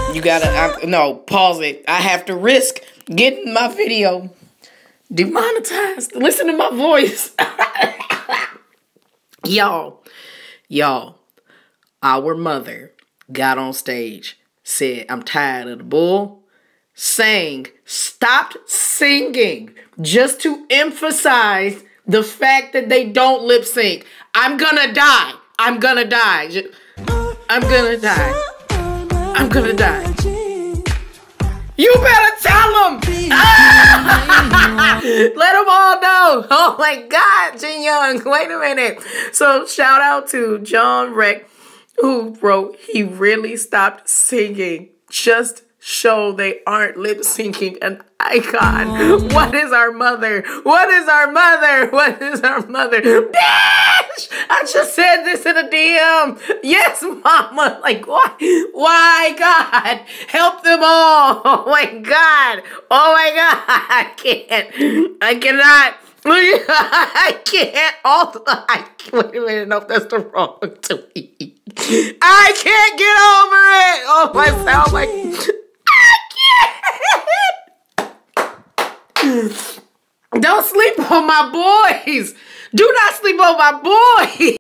You gotta, no, pause it. I have to risk getting my video demonetized. Listen to my voice. Y'all, our mother got on stage, said, I'm tired of the bull, stopped singing just to emphasize the fact that they don't lip sync. I'm gonna die. I'm gonna die. I'm gonna die. I'm gonna die. You better tell them. Let them all know. Oh my God, Jin Young. Wait a minute. So shout out to John Reck, who wrote, he really stopped singing. Just show they aren't lip syncing an icon. What is our mother? What is our mother? What is our mother? Bitch! I just said this in a DM. Yes, mama. Like, why? Why, God? Help them all. Oh my God. Oh my God. I can't. I cannot. I can't. Wait a minute. No, that's the wrong tweet. I can't get over it. Oh, I sound like... Don't sleep on my boys. Do not sleep on my boys.